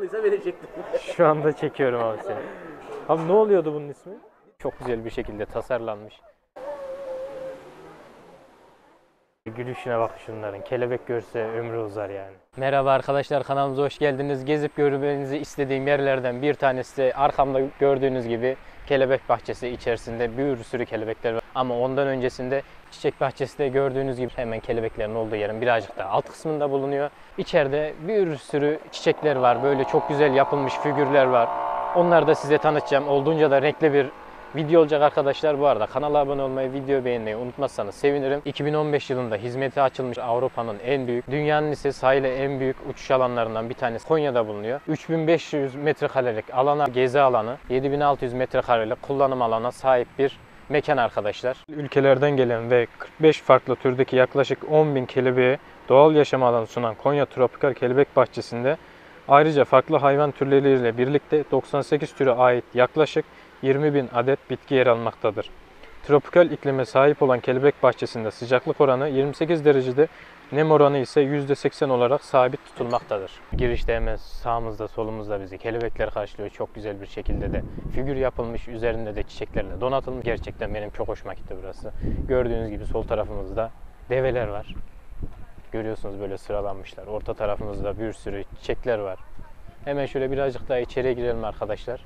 Canlıysa beni çektim. Şu anda çekiyorum abi seni. Abi ne oluyordu bunun ismi? Çok güzel bir şekilde tasarlanmış. Gülüşüne bak şunların. Kelebek görse ömrü uzar yani. Merhaba arkadaşlar, kanalımıza hoş geldiniz. Gezip görmenizi istediğim yerlerden bir tanesi de arkamda gördüğünüz gibi kelebek bahçesi, içerisinde bir sürü kelebekler var. Ama ondan öncesinde çiçek bahçesi de gördüğünüz gibi hemen kelebeklerin olduğu yerin birazcık daha alt kısmında bulunuyor. İçeride bir sürü çiçekler var. Böyle çok güzel yapılmış figürler var. Onları da size tanıtacağım. Olduğunca da renkli bir video olacak arkadaşlar. Bu arada kanala abone olmayı, video beğenmeyi unutmazsanız sevinirim. 2015 yılında hizmete açılmış Avrupa'nın en büyük, dünyanın ise sahile en büyük uçuş alanlarından bir tanesi Konya'da bulunuyor. 3500 metrekarelik alana, gezi alanı, 7600 metrekarelik kullanım alana sahip bir mekan arkadaşlar. Ülkelerden gelen ve 45 farklı türdeki yaklaşık 10.000 kelebeğe doğal yaşam alanı sunan Konya Tropikal Kelebek Bahçesi'nde ayrıca farklı hayvan türleriyle birlikte 98 türe ait yaklaşık 20.000 adet bitki yer almaktadır. Tropikal iklime sahip olan kelebek bahçesinde sıcaklık oranı 28 derecede, nem oranı ise %80 olarak sabit tutulmaktadır. Girişte hemen sağımızda solumuzda bizi kelebekler karşılıyor. Çok güzel bir şekilde de figür yapılmış, üzerinde de çiçeklerle donatılmış. Gerçekten benim çok hoşuma gitti burası. Gördüğünüz gibi sol tarafımızda develer var. Görüyorsunuz böyle sıralanmışlar. Orta tarafımızda bir sürü çiçekler var. Hemen şöyle birazcık daha içeriye girelim arkadaşlar.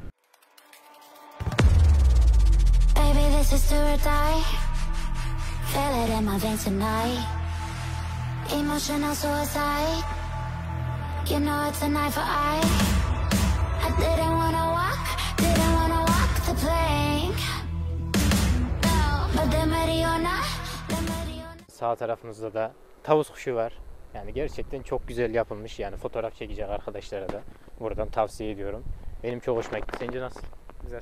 This is do or die. Feel it in my veins tonight. Emotional suicide. You know it's a knife for eye. I didn't wanna walk the plank. No, but them ready or not. Sağ tarafımızda da tavus kuşu var. Yani gerçekten çok güzel yapılmış. Yani fotoğraf çekecek arkadaşlara da buradan tavsiye ediyorum. Benim çok hoşuma gitti. Sence nasıl? Güzel.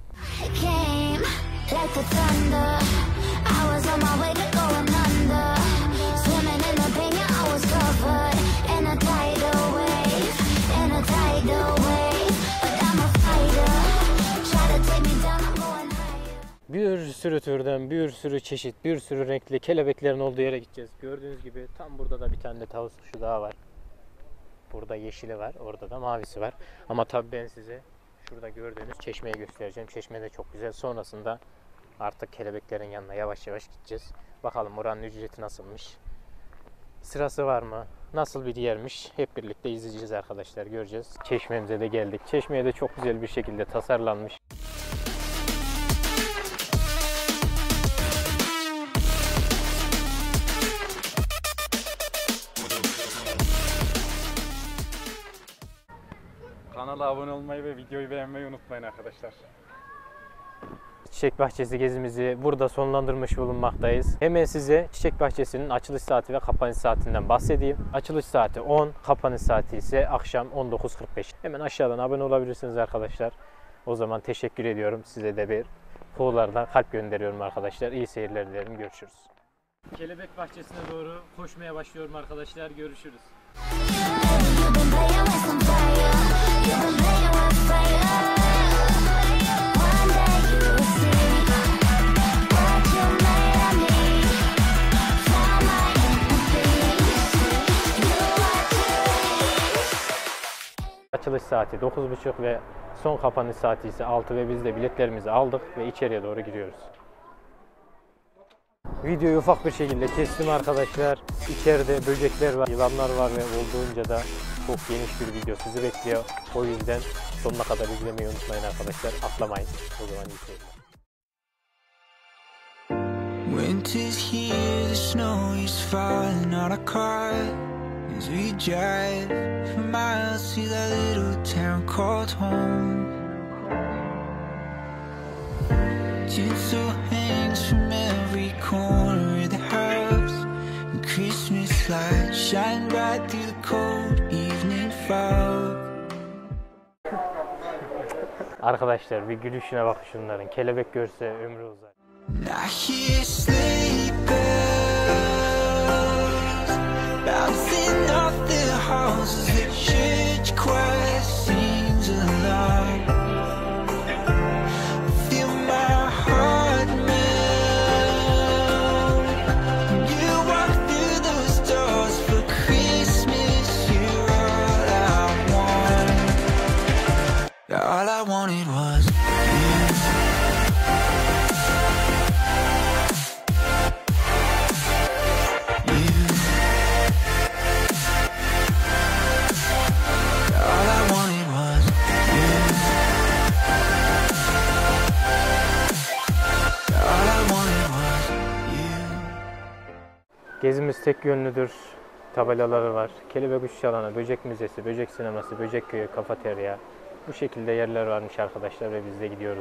Like the thunder, I was on my way to going under. Swimming in the pain, yeah, I was covered in a tidal wave, in a tidal wave. But I'm a fighter, try to take me down, I'm going higher. Bir sürü türden, bir sürü çeşit, bir sürü renkli kelebeklerin olduğu yere gideceğiz. Gördüğünüz gibi tam burada da bir tane de tavus kuşu daha var. Burada yeşili var, orada da mavisi var. Ama tabii ben size şurada gördüğünüz çeşmeyi göstereceğim. Çeşme de çok güzel. Sonrasında artık kelebeklerin yanına yavaş yavaş gideceğiz. Bakalım oranın ücreti nasılmış? Sırası var mı? Nasıl bir yermiş? Hep birlikte izleyeceğiz arkadaşlar. Göreceğiz. Çeşmemize de geldik. Çeşmeye de çok güzel bir şekilde tasarlanmış. Kanala abone olmayı ve videoyu beğenmeyi unutmayın arkadaşlar. Çiçek bahçesi gezimizi burada sonlandırmış bulunmaktayız. Hemen size çiçek bahçesinin açılış saati ve kapanış saatinden bahsedeyim. Açılış saati 10, kapanış saati ise akşam 19.45. Hemen aşağıdan abone olabilirsiniz arkadaşlar. O zaman teşekkür ediyorum. Size de bir kuğulardan kalp gönderiyorum arkadaşlar. İyi seyirler dilerim. Görüşürüz. Kelebek bahçesine doğru koşmaya başlıyorum arkadaşlar. Görüşürüz. Açılış saati 9.30 ve son kapanış saati ise 6 ve biz de biletlerimizi aldık ve içeriye doğru giriyoruz. Videoyu ufak bir şekilde kestim arkadaşlar. İçeride böcekler var, yılanlar var ve olduğunca da çok geniş bir video sizi bekliyor. O yüzden sonuna kadar izlemeyi unutmayın arkadaşlar. Atlamayın. O zaman iyi seyirler. Winter's here, the snow is falling on our car as we drive for miles to that little town called home. Tinsel hangs from every corner of the house, and Christmas lights shine bright through the cold evening fog. Arkadaşlar bir gülüşüne bak şunların. Kelebek görse ömrü uzar. I hear sleigh bells bouncing off the houses, the church choir sings aloud. I feel my heart melt. You walk through those doors for Christmas, you're all I want. Gezimiz tek yönlüdür tabelaları var. Kelebek Uçuş Alanı, Böcek Müzesi, Böcek Sineması, Böcek Köyü, Kafaterya. Bu şekilde yerler varmış arkadaşlar ve biz de gidiyoruz.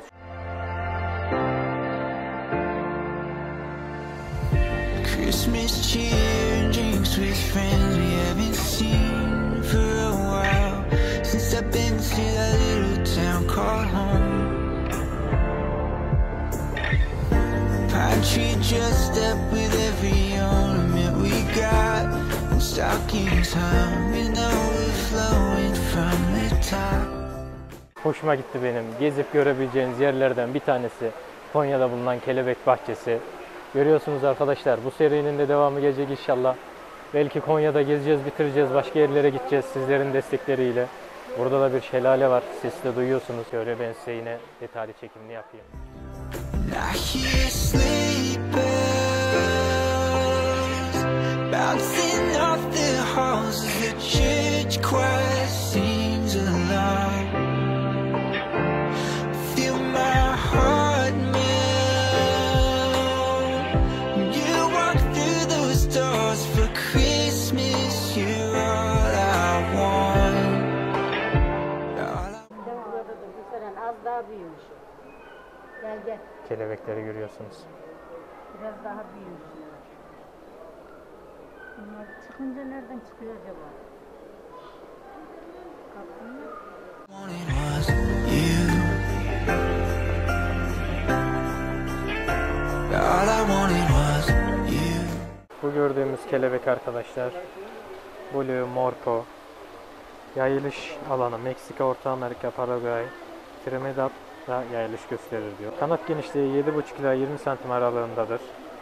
Christmas cheer and drinks with friends we haven't seen for a while. Since I've been to that little town called home. Pine tree dressed up with every ornament we got. And stockings hung, we know we're flowing from the top. Hoşuma gitti benim. Gezip görebileceğiniz yerlerden bir tanesi Konya'da bulunan Kelebek Bahçesi. Görüyorsunuz arkadaşlar, bu serinin de devamı gelecek inşallah. Belki Konya'da gezeceğiz, bitireceğiz, başka yerlere gideceğiz sizlerin destekleriyle. Burada da bir şelale var, siz de duyuyorsunuz. Şöyle ben size yine detaylı çekimini yapayım. I hear sleigh bells bouncing off the halls as the church choir sings along. Feel my heart melt when you walk through those doors. For Christmas, you're all I want. Bu sene az daha büyümüş. Gel gel. Kelebekleri görüyorsunuz. Biraz daha büyümüş. Bunlar çıkınca nereden çıkıyor acaba? Kapının Wanted was you. All I wanted was you. Bu gördüğümüz kelebek arkadaşlar, Blue Morpho. Yayılış alanı Meksika, Orta Amerika, Paraguay, Trinidad'da yayılış gösterir diyor. Kanat genişliği 7,5 ila 20 cm aralığındadır.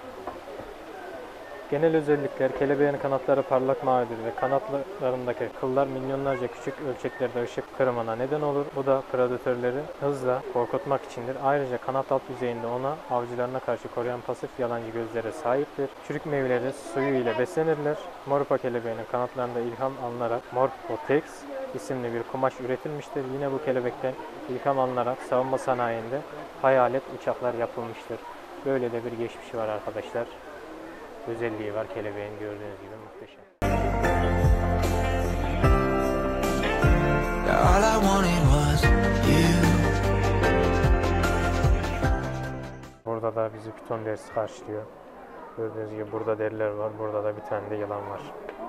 Genel özellikler: kelebeğin kanatları parlak mavidir ve kanatlarındaki kıllar milyonlarca küçük ölçeklerde ışık kırımına neden olur. Bu da predatörleri hızla korkutmak içindir. Ayrıca kanat alt yüzeyinde ona avcılarına karşı koruyan pasif yalancı gözlere sahiptir. Çürük meyveleri suyu ile beslenirler. Morpho kelebeğinin kanatlarında ilham alınarak Morphotex isimli bir kumaş üretilmiştir. Yine bu kelebekten ilham alınarak savunma sanayinde hayalet uçaklar yapılmıştır. Böyle de bir geçmişi var arkadaşlar. Özelliği var kelebeğin, gördüğünüz gibi muhteşem. All I wanted was you. Burada da bizi piton dersi karşılıyor. Gördüğünüz gibi burada deriler var. Burada da bir tane de yılan var.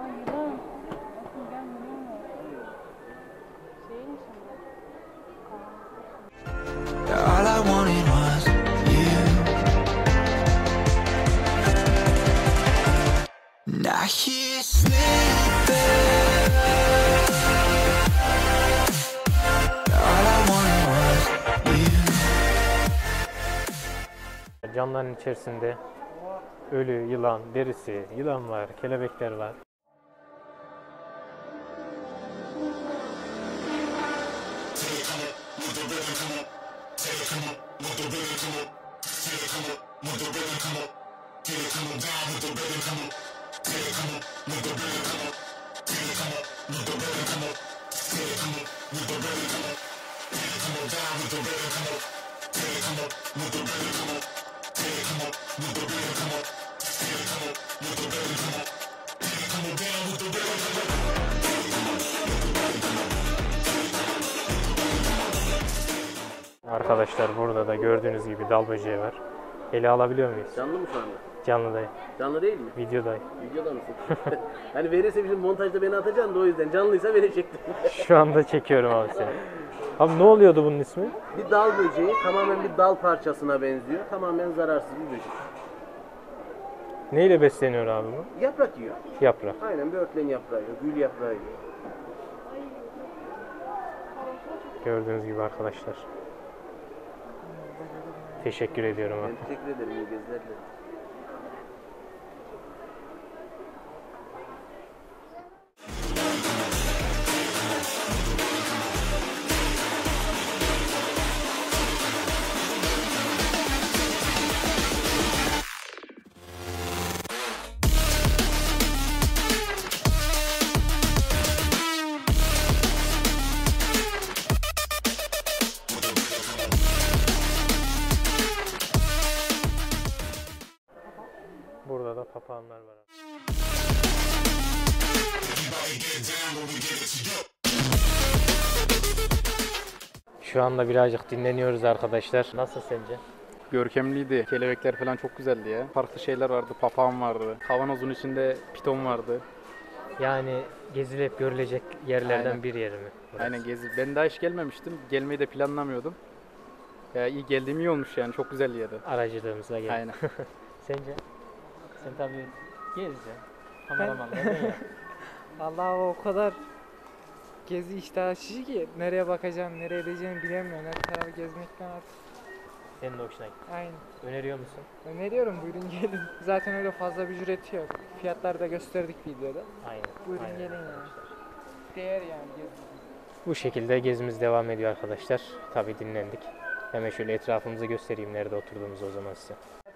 All I wanted was you. And I hear sleigh bells. All I wanted was you. Camların içerisinde ölü yılan derisi, yılan var, kelebekler var. Arkadaşlar burada da gördüğünüz gibi dal böceği var. Ele alabiliyor muyuz? Canlı mı şu anda? Canlıdayım. Canlı değil mi? Videodayım. Videoda mısın? Hani verirse bizim montajda beni atacaksın da o yüzden. Canlıysa verecektim. Şu anda çekiyorum abi seni. Abi ne oluyordu bunun ismi? Bir dal böceği tamamen bir dal parçasına benziyor. Tamamen zararsız bir böcek. Neyle besleniyor abi bu? Yaprak yiyor. Yaprak. Aynen böğürtlen yaprağı yiyor. Gül yaprağı yiyor. Gördüğünüz gibi arkadaşlar. Teşekkür ediyorum abi. Ben teşekkür ederim. İyi geziler. Burada da papağanlar var. Şu anda birazcık dinleniyoruz arkadaşlar. Nasıl sence? Görkemliydi. Kelebekler falan çok güzeldi ya. Farklı şeyler vardı. Papağan vardı. Kavanozun içinde piton vardı. Yani gezilip görülecek yerlerden Aynen. bir yeri mi burası? Aynen gezi. Ben daha hiç gelmemiştim. Gelmeyi de planlamıyordum. Ya iyi geldiğim iyi olmuş yani. Çok güzel yeri. Aracılığımıza geldi. Aynen. Sence? Sen tabii gezeceksin. Kameramanla ya. Allah o kadar gezi iştah açıcı ki nereye bakacağım, nereye edeceğimi bilemiyorum. Her tarafı gezmekten artık. Senin de hoşuna gitti. Aynen. Öneriyor musun? Öneriyorum, buyurun gelin. Zaten öyle fazla bir ücreti yok. Fiyatları da gösterdik videoda. Aynen. Buyurun Aynen gelin yani. arkadaşlar. Değer yani gezi. Bu şekilde gezimiz devam ediyor arkadaşlar. Tabii dinlendik. Hemen şöyle etrafımızı göstereyim nerede oturduğumuzu o zaman size.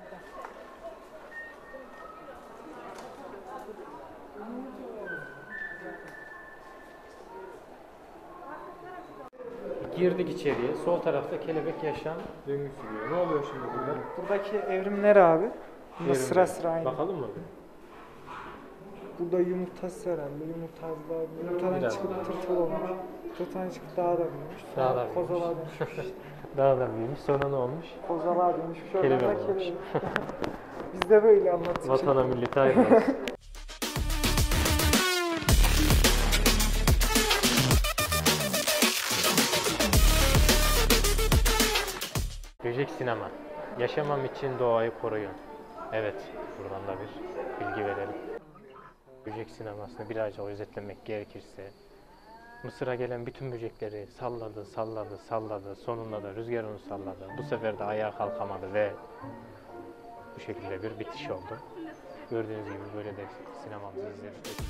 Girdik içeriye. Sol tarafta kelebek yaşam döngüsü diyor. Ne oluyor şimdi burada? Buradaki evrimler abi. Bunda Evrimler. sıra sıra aynı. Bakalım mı? Burada yumurtası herhalde. Yumurtadan Biraz. çıkıp tırtıl olmuş. Tırtıldan çıkıp dağa da büyümüş. Dağa da büyümüş. Kozalağa dönüşmüş. Daha da büyümüş. Sonra ne olmuş? Kozalağa dönüşmüş. Oradan Kelebek da olmuş. kelebek. Biz de böyle anlattık. Vatana millete hayırlı olsun. Böcek sinema. Yaşamam için doğayı koruyun. Evet, buradan da bir bilgi verelim. Böcek sinemasını birazcık özetlemek gerekirse, Mısır'a gelen bütün böcekleri salladı, salladı, salladı. Sonunda da rüzgar onu salladı. Bu sefer de ayağa kalkamadı ve bu şekilde bir bitiş oldu. Gördüğünüz gibi böyle de sinemamızı izledik.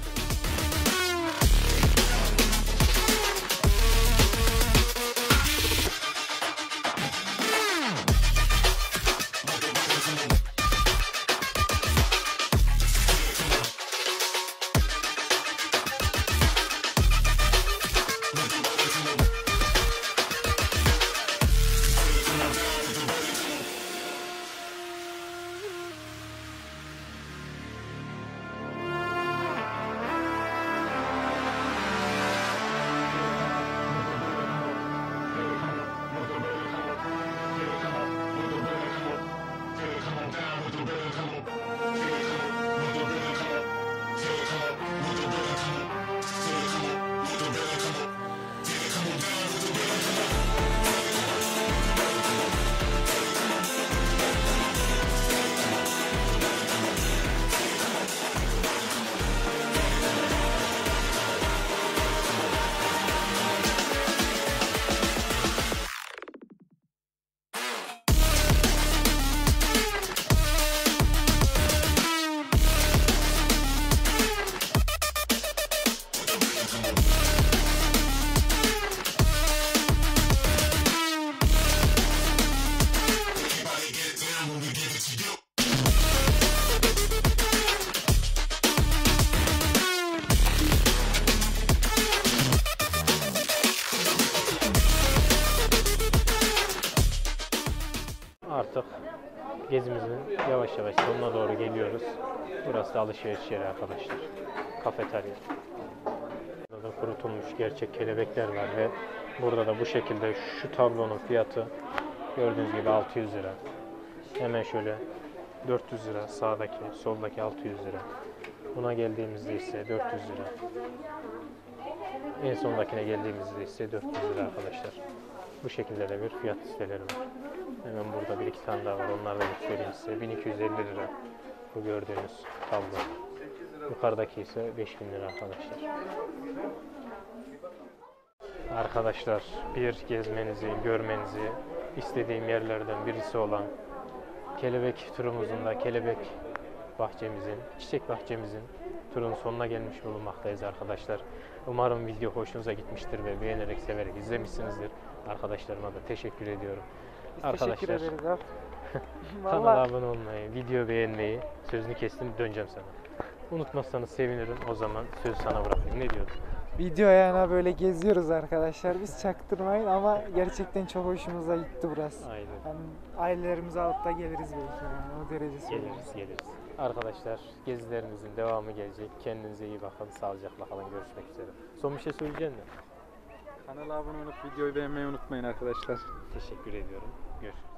Artık gezimizin yavaş yavaş sonuna doğru geliyoruz. Burası da alışveriş yeri arkadaşlar. Kafeterya. Burada da kurutulmuş gerçek kelebekler var ve burada da bu şekilde şu tablonun fiyatı gördüğünüz gibi 600 lira. Hemen şöyle 400 lira sağdaki, soldaki 600 lira. Buna geldiğimizde ise 400 lira. En sondakine geldiğimizde ise 400 lira arkadaşlar. Bu şekilde de bir fiyat listeleri var. Hemen burada bir iki tane daha var. Onları da göstereyim size. 1250 lira bu gördüğünüz tablo. Yukarıdaki ise 5000 lira arkadaşlar. Arkadaşlar bir gezmenizi, görmenizi istediğim yerlerden birisi olan kelebek turumuzun da kelebek bahçemizin, çiçek bahçemizin turun sonuna gelmiş bulunmaktayız arkadaşlar. Umarım video hoşunuza gitmiştir ve beğenerek, severek izlemişsinizdir. Arkadaşlarıma da teşekkür ediyorum. Teşekkür ederiz abi. Kanala Vallahi abone olmayı, video beğenmeyi, sözünü kestim döneceğim sana. Unutmazsanız sevinirim. O zaman sözü sana bırakayım. Ne diyordun? video ayağına böyle geziyoruz arkadaşlar. Biz çaktırmayın ama gerçekten çok hoşumuza gitti burası. Aynen. Yani ailelerimizi alıp da geliriz belki yani o derece söyleyeyim. Geliriz. Arkadaşlar gezilerimizin devamı gelecek. Kendinize iyi bakın. Sağlıcakla kalın. Görüşmek üzere. Son bir şey söyleyecek misin? Kanala abone olup videoyu beğenmeyi unutmayın arkadaşlar. Teşekkür ediyorum. Görüşürüz.